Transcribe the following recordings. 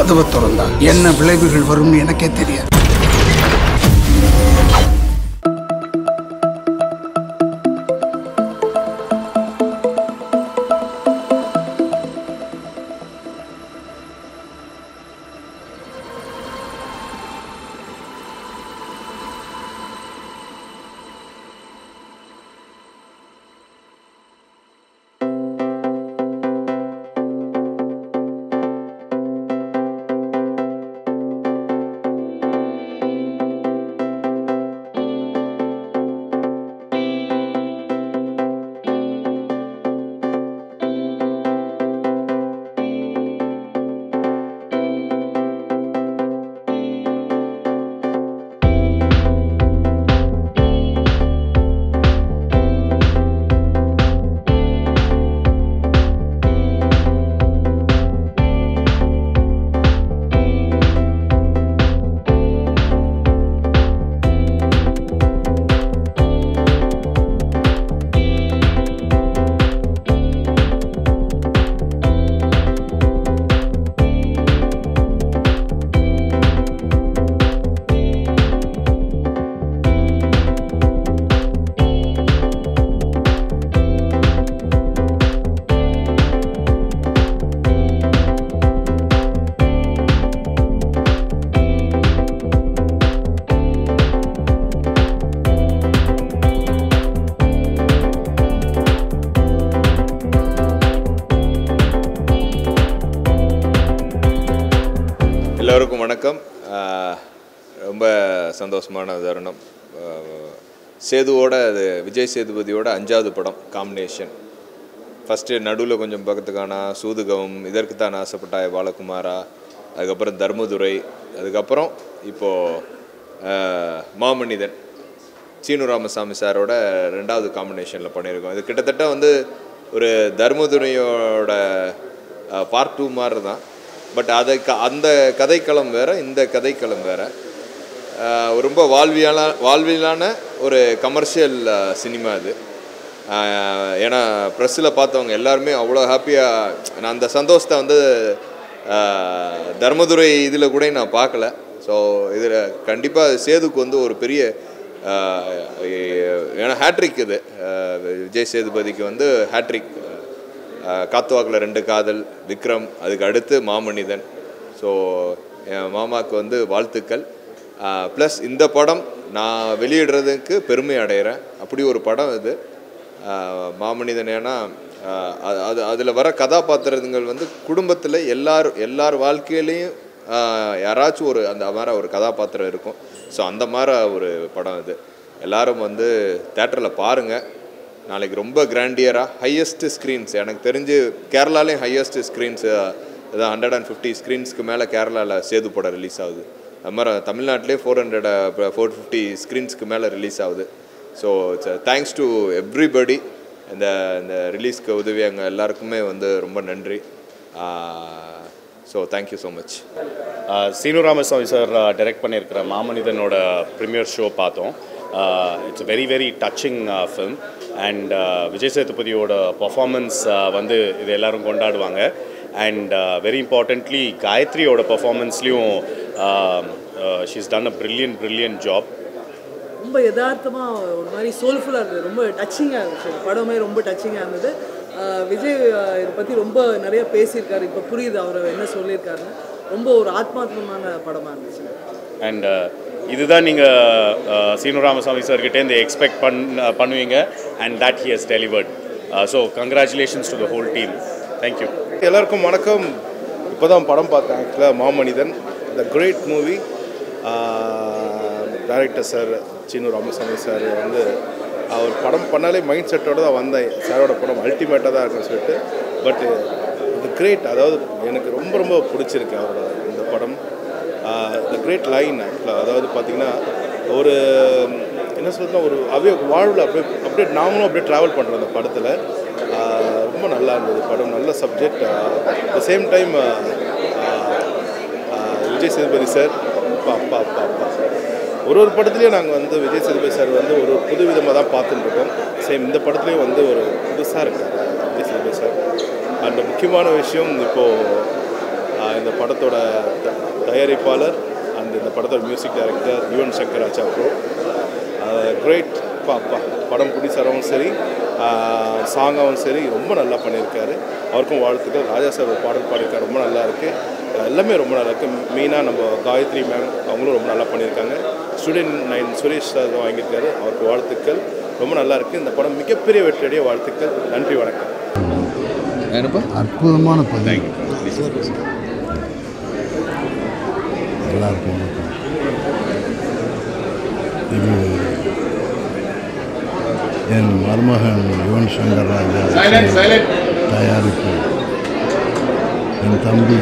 கதவை திறந்தா என்ன விளைவுகள் வரும்னு எனக்கே தெரியாது. எல்லோருக்கும் வணக்கம். ரொம்ப சந்தோஷமான தருணம். சேதுவோட அது விஜய் சேதுபதியோட 5வது படம் காம்பினேஷன். ஃபஸ்ட்டு நடுவில் கொஞ்சம் பக்கத்துக்கான சூதுகவும், இதற்கு தான் ஆசைப்பட்டாய் பாலகுமாரா, அதுக்கப்புறம் தர்மதுரை, அதுக்கப்புறம் இப்போது மாமனிதன் சீனு ராமசாமி சாரோட 2வது காம்பினேஷனில் பண்ணியிருக்கோம். இது கிட்டத்தட்ட வந்து ஒரு தர்மதுரையோட பார்ட் 2 மாதிரி தான். பட் அந்த கதைக்களம் வேறு, இந்த கதைக்களம் வேறு. ரொம்ப வாழ்வியலான ஒரு கமர்ஷியல் சினிமா இது. ஏன்னா ப்ரெஸ்ஸில் பார்த்தவங்க எல்லாருமே அவ்வளோ ஹாப்பியாக, நான் அந்த சந்தோஷத்தை வந்து தர்மதுரை இதில் கூட நான் பார்க்கல. ஸோ இதில் கண்டிப்பாக சேதுக்கு வந்து ஒரு பெரிய, ஏன்னா ஹேட்ரிக் இது. விஜய் சேதுபதிக்கு வந்து ஹேட்ரிக். காத்துவாக்கில் 2 காதல், விக்ரம், அதுக்கு அடுத்து மாமனிதன். ஸோ என் மாமாவுக்கு வந்து வாழ்த்துக்கள். ப்ளஸ் இந்த படம் நான் வெளியிடுறதுக்கு பெருமை அடைகிறேன். அப்படி ஒரு படம் இது மாமனிதன். ஏன்னா அதில் வர கதாபாத்திரங்கள் வந்து குடும்பத்தில் எல்லார் வாழ்க்கையிலையும் யாராச்சும் அந்த மாதிரி ஒரு கதாபாத்திரம் இருக்கும். ஸோ அந்த மாதிரி ஒரு படம் இது. எல்லோரும் வந்து தேட்டரில் பாருங்கள். நாளைக்கு ரொம்ப கிராண்டியராக ஹையஸ்ட்டு ஸ்க்ரீன்ஸ், எனக்கு தெரிஞ்சு கேரளாலேயும் ஹையஸ்ட்டு ஸ்க்ரீன்ஸு அதான் 150 ஸ்க்ரீன்ஸ்க்கு மேலே கேரளாவில் சேது படம் ரிலீஸ் ஆகுது. அது மாதிரி தமிழ்நாட்டிலே 450 ஸ்க்ரீன்ஸ்க்கு மேலே ரிலீஸ் ஆகுது. So thanks to everybody. இந்த ரிலீஸ்க்கு உதவியாங்க எல்லாருக்குமே வந்து ரொம்ப நன்றி. So thank you so much. Seenu Ramasamy sir direct பண்ணியிருக்கிற மாமனிதனோட ப்ரீமியர் ஷோ பார்த்தோம். It's a very touching film. And Vijay சேதுபதியோட பர்ஃபார்மன்ஸ் வந்து இது எல்லோரும் கொண்டாடுவாங்க. அண்ட் வெரி இம்பார்ட்டன்ட்லி காயத்ரியோட பர்ஃபார்மன்ஸ்லேயும் she's done a brilliant job. ரொம்ப யதார்த்தமாக ஒரு மாதிரி சோல்ஃபுல்லாக இருந்தது. ரொம்ப டச்சிங்காக இருந்துச்சு. படமே ரொம்ப டச்சிங்காக இருந்தது. விஜய் இதை பற்றி ரொம்ப நிறைய பேசியிருக்காரு. இப்போ புரியுது அவர் என்ன சொல்லியிருக்காருன்னு. ரொம்ப ஒரு ஆத்மாத்மமான படமாக இருந்துச்சு. அண்ட் இதுதான் நீங்கள் சீனு ராமசாமி சார்கிட்டேருந்து எக்ஸ்பெக்ட் பண்ணுவீங்க. And that he has delivered. So congratulations to the whole team. Thank you. எல்லாருக்கும் வணக்கம். இப்போ தான் படம் பார்த்தேன். ஆக்சுவலாக Maamanithan the great movie. Director sir Seenu Ramasamy sir வந்து அவர் படம் பண்ணாலே மைண்ட் செட்டோடு தான் வந்தேன். சாரோட படம் அல்டிமேட்டாக தான் இருக்குன்னு சொல்லிட்டு. பட் த கிரேட், அதாவது எனக்கு ரொம்ப பிடிச்சிருக்கு அவரோட இந்த படம். த கிரேட் லைன் ஆக்சுவலாக, அதாவது பார்த்திங்கன்னா ஒரு என்ன சொல்கிறதுனா ஒரு வாழ்வில் அப்படியே நாமளும் அப்படியே ட்ராவல் பண்ணுறோம் அந்த படத்தில். ரொம்ப நல்லா இருந்தது படம். நல்ல subject. The same time Vijay Sethupathi sir அப்பா ஒரு படத்துலேயும் நாங்கள் வந்து விஜய் சேதுபதி சார் வந்து ஒரு புது விதமாக தான் பார்த்துட்டுருக்கோம். சேம் இந்த படத்துலேயும் வந்து ஒரு புதுசாக இருக்கார் விஜய் சேதுபதி சார். அந்த முக்கியமான விஷயம் இப்போது இந்த படத்தோட தயாரிப்பாளர் அண்ட் இந்த படத்தோட music director Yuvan Shankar Raja bro. Great படம் பிடிச்சாரவும் சரி, சாங்காகவும் சரி ரொம்ப நல்லா பண்ணியிருக்காரு. அவருக்கும் வாழ்த்துக்கள். ராஜா சார் ஒரு பாடல் பாடியிருக்காரு, ரொம்ப நல்லா இருக்குது. எல்லாமே ரொம்ப நல்லா இருக்குது. மெயினாக நம்ம காயத்ரி மேம் அவங்களும் ரொம்ப நல்லா பண்ணியிருக்காங்க. ஸ்டூடெண்ட் 9 சுரேஷ் சார் வாங்கியிருக்காரு, அவருக்கு வாழ்த்துக்கள். ரொம்ப நல்லா இருக்குது. இந்த படம் மிகப்பெரிய வெற்றியடைய வாழ்த்துக்கள். நன்றி, வணக்கம். அற்புதமான பதிவு. எல்லாருக்கும் இது என் மருமகன் யுவன் சங்கர் ராஜா தயாரிப்பு, என் தம்பி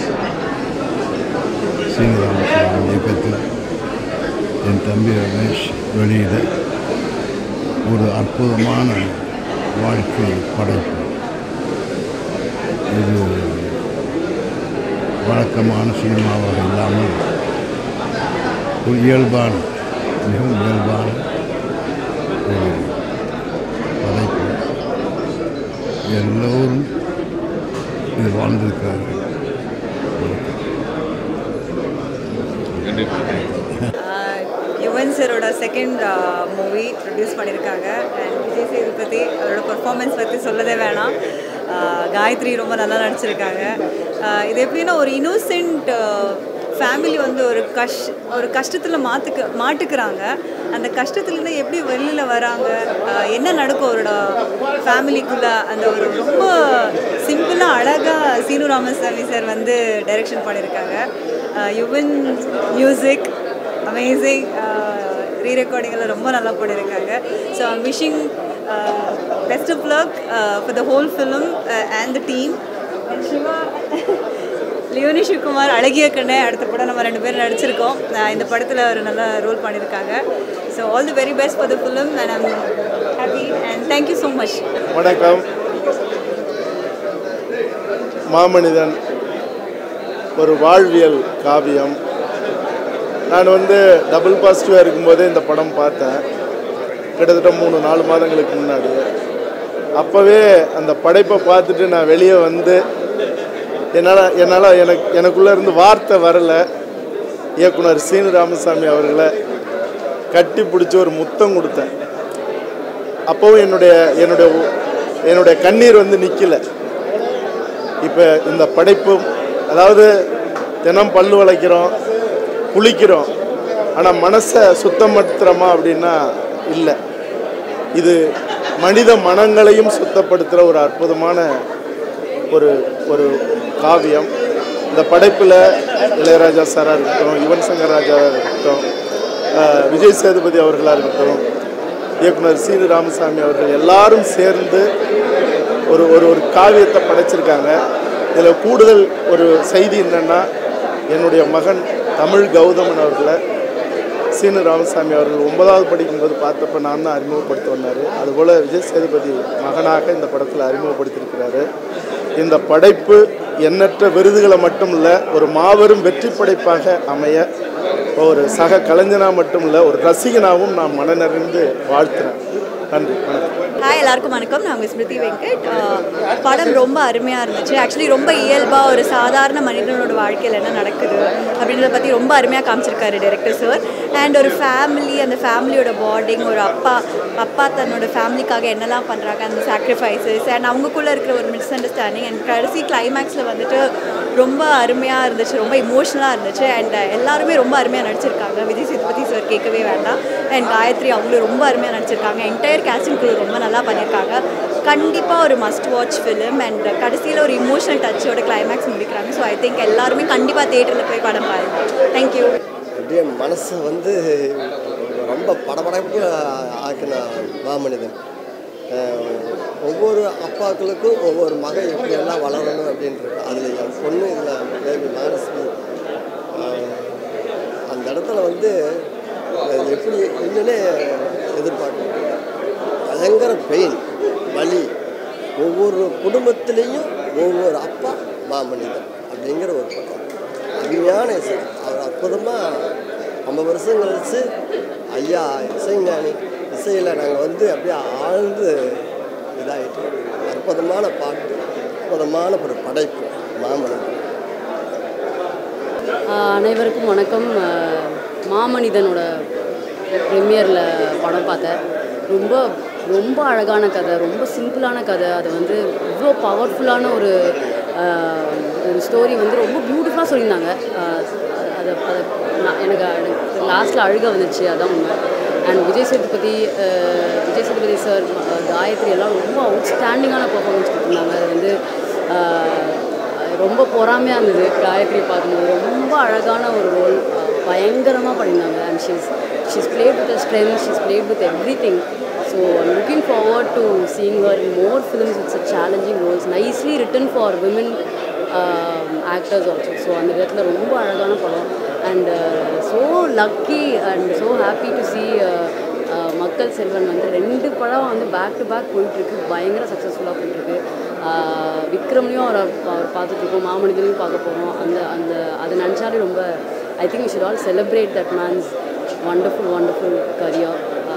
சீனிவாசன் இயக்கத்தில் என் தம்பி ரமேஷ் வெளியிட ஒரு அற்புதமான வாழ்க்கை படைப்பு. இது வழக்கமான சினிமாவாக இல்லாமல் ஒரு இயல்பான, மிகவும் இயல்பான ஒரு படைப்பு. எல்லோரும் இது வாழ்ந்திருக்கிறார்கள். யுவன் சரோட செகண்ட் மூவி ப்ரொடியூஸ் பண்ணியிருக்காங்க. அண்ட் விஜய் சேதுபதி அவரோட பர்ஃபார்மன்ஸ் பற்றி சொல்லவே வேணாம். காயத்ரி ரொம்ப நல்லா நடிச்சிருக்காங்க. இது எப்படின்னா ஒரு இன்னோசென்ட் ஃபேமிலி வந்து ஒரு கஷ்டத்தில் மாட்டுக்கிறாங்க. அந்த கஷ்டத்துலேருந்து எப்படி வெளியில் வராங்க, என்ன நடக்கும் அவரோட ஃபேமிலிக்குள்ளே, அந்த ஒரு ரொம்ப சிம்பிளாக அழகாக சீனு ராமசாமி சார் வந்து டைரக்ஷன் பண்ணியிருக்காங்க. யுவன் மியூசிக் அமேசிங், ரீரெக்கார்டிங்கெல்லாம் ரொம்ப நல்லா பண்ணியிருக்காங்க. So I'm wishing best of luck for the whole film and the team. And Siva Leoni Sivakumar அழகிய கண்ணே அடுத்த படம் நம்ம 2 பேரும் நடிச்சிருக்கோம். இந்த படத்தில் ஒரு நல்ல ரோல் பண்ணியிருக்காங்க. So all the very best for the film and I'm happy and thank you so much. வணக்கம். மாமனிதன் ஒரு வாழ்வியல் காவியம். நான் டபுள் பாசிட்டிவாக இருக்கும்போதே இந்த படம் பார்த்தேன், கிட்டத்தட்ட 3-4 மாதங்களுக்கு முன்னாடி. அப்போவே அந்த படைப்பை பார்த்துட்டு நான் வெளியே என்னால் எனக்குள்ளே இருந்து வார்த்தை வரலை. இயக்குனர் சீனு ராமசாமி அவர்களை கட்டி பிடிச்சி ஒரு முத்தம் கொடுத்தேன். அப்போவும் என்னுடைய கண்ணீர் நிற்கலை. இப்போ இந்த படைப்பும், அதாவது தினம் பல்லு வளைக்கிறோம், குளிக்கிறோம், ஆனால் மனசை சுத்தப்படுத்துகிறோமா அப்படின்னா இல்லை. இது மனித மனங்களையும் சுத்தப்படுத்துகிற ஒரு அற்புதமான ஒரு காவியம். இந்த படைப்பில் இளையராஜா சாராக இருக்கட்டும், யுவன் சங்கர் ராஜாவாக இருக்கட்டும், விஜய் சேதுபதி அவர்களாக இருக்கட்டும், இயக்குனர் சீனு ராமசாமி அவர்கள் எல்லாரும் சேர்ந்து ஒரு காவியத்தை படைச்சிருக்காங்க. இதில் கூடுதல் ஒரு செய்தி என்னென்னா, என்னுடைய மகன் தமிழ் கௌதமன் அவர்களை சீனு ராமசாமி அவர்கள் 9வது படிக்கும்போது பார்த்தப்ப நான் தான் அறிமுகப்படுத்த வந்தார். அதுபோல் விஜய் சேதுபதி மகனாக இந்த படத்தில் அறிமுகப்படுத்தியிருக்கிறாரு. இந்த படைப்பு எண்ணற்ற விருதுகளை மட்டும் இல்லை, ஒரு மாபெரும் வெற்றி படைப்பாக அமைய ஒரு சக கலைஞனாக மட்டும் இல்லை, ஒரு ரசிகனாகவும் நான் மனநிறைந்து வாழ்த்துறேன். நன்றி, வணக்கம். ஹாய், எல்லாருக்கும் வணக்கம். நான் உங்கள் ஸ்மிருதி வெங்கட். படம் ரொம்ப அருமையாக இருந்துச்சு. ஆக்சுவலி ரொம்ப இயல்பாக ஒரு சாதாரண மனிதனோட வாழ்க்கையில் என்ன நடக்குது அப்படின்றத பற்றி ரொம்ப அருமையாக காமிச்சிருக்காரு டைரக்டர் சார். அண்ட் ஒரு ஃபேமிலி, அந்த ஃபேமிலியோட பாண்டிங், ஒரு அப்பா தன்னோட ஃபேமிலிக்காக என்னெல்லாம் பண்ணுறாங்க, அந்த சாக்ரிஃபைசஸ் அண்ட் அவங்களுக்குள்ளே இருக்கிற ஒரு மிஸ் அண்டர்ஸ்டாண்டிங் அண்ட் கடைசி கிளைமேக்ஸில் ரொம்ப அருமையாக இருந்துச்சு, ரொம்ப இமோஷ்னலாக இருந்துச்சு. அண்ட் எல்லாருமே ரொம்ப அருமையாக நடிச்சிருக்காங்க. விஜய் சேதுபதி சார் கேட்கவே வேண்டாம். அண்ட் காயத்ரி அவங்களும் ரொம்ப அருமையாக நடிச்சிருக்காங்க. என்டையர் கேஸ்டிங் குழு ரொம்ப நல்லா பண்ணியிருக்காங்க. கண்டிப்பாக ஒரு மஸ்ட் வாட்ச் ஃபிலிம். அண்ட் கடைசியில் ஒரு இமோஷனல் டச்சோட கிளைமேக்ஸ் முடிக்கிறாங்க. ஸோ ஐ திங்க் எல்லாருமே கண்டிப்பாக தியேட்டரில் போய் படம் பாருங்கள். தேங்க்யூ. அப்படியே மனசை ரொம்ப படபடப்பு ஆக்கின மாமனிதன். ஒவ்வொரு அப்பாக்களுக்கும் ஒவ்வொரு மகன் எப்படியெல்லாம் வளரணும் அப்படின்றது. அதில் என் பொண்ணு இதில் பேபி மானசி அந்த இடத்துல எப்படி என்னன்னே எதிர்பார்க்கணும். பயங்கர பெயின், வலி. ஒவ்வொரு குடும்பத்திலையும் ஒவ்வொரு அப்பா மாமனிதன் அப்படிங்கிற ஒரு படம். அருமையான இசை. அவர் அற்புதமாக 50 வருஷம் கழிச்சு ஐயா இசைஞானி இசையில் நாங்கள் அப்படியே ஆழ்ந்து இதாகிட்டோம். அற்புதமான பாட்டு, அற்புதமான ஒரு படைப்பு மாமனிதன். அனைவருக்கும் வணக்கம். மாமனிதனோட ப்ரீமியரில் படம் பார்த்தேன். ரொம்ப ரொம்ப அழகான கதை, ரொம்ப சிம்பிளான கதை. அது வந்து இவ்வளோ பவர்ஃபுல்லான ஒரு ஸ்டோரி வந்து ரொம்ப பியூட்டிஃபுல்லாக சொல்லியிருந்தாங்க. அதை எனக்கு லாஸ்ட்டில் அழுக வந்துச்சு, அதான் உண்மை. அண்ட் விஜய் சேதுபதி சார், காயத்ரி எல்லாம் ரொம்ப அவுட்ஸ்டாண்டிங்கான பர்ஃபார்மன்ஸ் கொடுத்துருந்தாங்க. அது வந்து ரொம்ப பொறாமையாக இருந்தது காயத்ரி பார்க்கும்போது. ரொம்ப அழகான ஒரு ரோல், பயங்கரமாக பண்ணியிருந்தாங்க. And she's played with her strength, she's played with everything. So I'm looking forward to seeing her in more films with such challenging roles, nicely written for women actors also. So அந்த விதத்தில் ரொம்ப அழகான படம். And so lucky and so happy to see மக்கள் செல்வன் வந்து 2 படம் வந்து back to back போயிட்டுருக்கு, பயங்கர சக்ஸஸ்ஃபுல்லாக போயிட்டுருக்கு. விக்ரம்லையும் அவர் பார்த்துட்ருக்கோம், மாமனிதனையும் பார்க்க போகிறோம். அதை நினச்சாலே ரொம்ப I think we should all celebrate that man's wonderful career.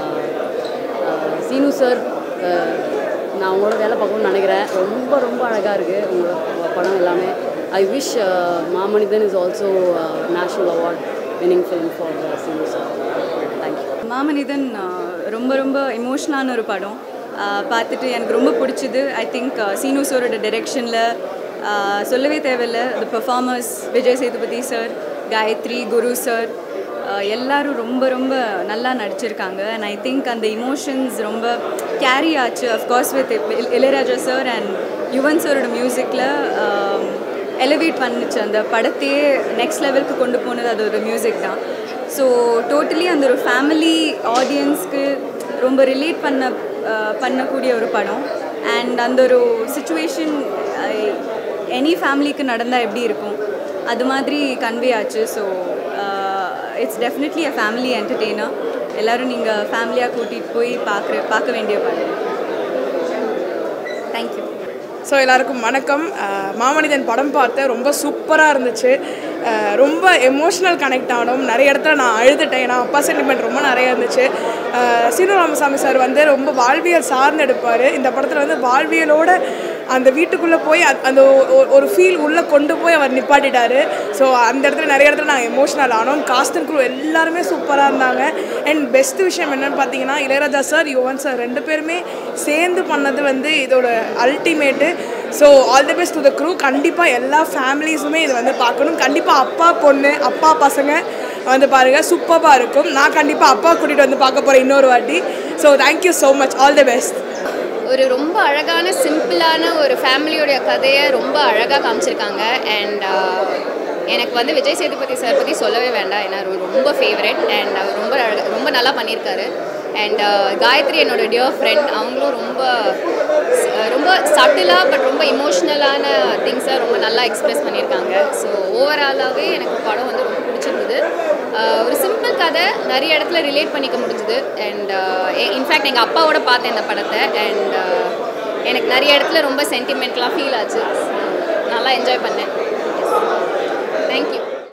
Seenu sir, நான் உங்களோட வேலை பார்க்கணும்னு நினைக்கிறேன். ரொம்ப அழகாக இருக்குது உங்களோட படம் எல்லாமே. I wish Maamanithan is also national award winning film for Seenu sir. Thank you. Maamanithan ரொம்ப எமோஷ்னலான ஒரு படம். பார்த்துட்டு எனக்கு ரொம்ப பிடிச்சிது. ஐ திங்க் சீனு சாரோட டைரெக்ஷனில் சொல்லவே தேவையில்லை. The performers Vijay Sethupathi sir, Gayathri, Guru sir எல்லாரும் ரொம்ப நல்லா நடிச்சிருக்காங்க. அண்ட் ஐ திங்க் அந்த இமோஷன்ஸ் ரொம்ப கேரி ஆச்சு. Of course with Ilaiyaraaja sir and Yuvan சாரோட மியூசிக்கில் எலிவேட் பண்ணிச்சு அந்த படத்தையே நெக்ஸ்ட் லெவலுக்கு கொண்டு போனது அது ஒரு மியூசிக் தான். ஸோ டோட்டலி அந்த ஒரு ஃபேமிலி ஆடியன்ஸ்க்கு ரொம்ப ரிலேட் பண்ணக்கூடிய ஒரு படம். அண்ட் அந்த ஒரு சுச்சுவேஷன் எனி ஃபேமிலிக்கு நடந்தால் எப்படி இருக்கும் அது மாதிரி கன்வே ஆச்சு. So it's definitely a family entertainer. எல்லோரும் நீங்கள் ஃபேமிலியாக கூட்டிகிட்டு போய் பார்க்க வேண்டிய படம். தேங்க்யூ. ஸோ எல்லாருக்கும் வணக்கம். மாமனிதன் படம் பார்த்தேன், ரொம்ப சூப்பராக இருந்துச்சு. ரொம்ப எமோஷ்னல் கனெக்ட் ஆனோம். நிறைய இடத்துல நான் அழுதுட்டேன், ஏன்னா அப்பா சென்டிமெண்ட் ரொம்ப நிறைய இருந்துச்சு. சீனு ராமசாமி சார் வந்து ரொம்ப வாழ்வியல் சார்ந்து எடுப்பார். இந்த படத்தில் வந்து வாழ்வியலோட அந்த வீட்டுக்குள்ளே போய் அந்த ஒரு ஃபீல் உள்ளே கொண்டு போய் அவர் நிப்பாட்டிட்டார். ஸோ அந்த இடத்துல நிறைய இடத்துல நாங்கள் எமோஷ்னல் ஆனோம். காஸ்ட் அண்ட் க்ரூ எல்லாருமே சூப்பராக இருந்தாங்க. அண்ட் பெஸ்ட் விஷயம் என்னென்னு பார்த்தீங்கன்னா, இளையராஜா சார், யுவன் சார் 2 பேருமே சேர்ந்து பண்ணது வந்து இதோட ultimate. So all the best to the crew. கண்டிப்பாக எல்லா ஃபேமிலிஸுமே இது வந்து பார்க்கணும். கண்டிப்பாக அப்பா பொண்ணு, அப்பா பசங்க வந்து பாருங்கள், சூப்பராக இருக்கும். நான் கண்டிப்பாக அப்பா கூட்டிகிட்டு வந்து பார்க்க போகிறேன் இன்னொரு வாட்டி. So thank you so much, all the best. ஒரு ரொம்ப அழகான சிம்பிளான ஒரு ஃபேமிலியோடைய கதையை ரொம்ப அழகாக காமிச்சிருக்காங்க. அண்ட் எனக்கு வந்து விஜய் சேதுபதி சார் பற்றி சொல்லவே வேண்டாம், ஏன்னா ரொம்ப ஃபேவரட். அண்ட் அவர் ரொம்ப நல்லா பண்ணியிருக்காரு. அண்ட் காயத்ரி என்னோட டியர் ஃப்ரெண்ட், அவங்களும் ரொம்ப சட்டிலாக பட் ரொம்ப இமோஷ்னலான திங்ஸை ரொம்ப நல்லா எக்ஸ்ப்ரெஸ் பண்ணியிருக்காங்க. ஸோ ஓவராலாகவே எனக்கு படம் வந்து ரொம்ப பிடிச்சிருந்தது. ஒரு சிம்பிள் கதை, நிறைய இடத்துல ரிலேட் பண்ணிக்க முடிஞ்சுது. அண்ட் இன்ஃபேக்ட் எங்கள் அப்பாவோட பார்த்தேன் இந்த படத்தை. அண்ட் எனக்கு நிறைய இடத்துல ரொம்ப சென்டிமெண்ட்லாம் ஃபீல் ஆச்சு. நல்லா என்ஜாய் பண்ணேன். தேங்க்யூ.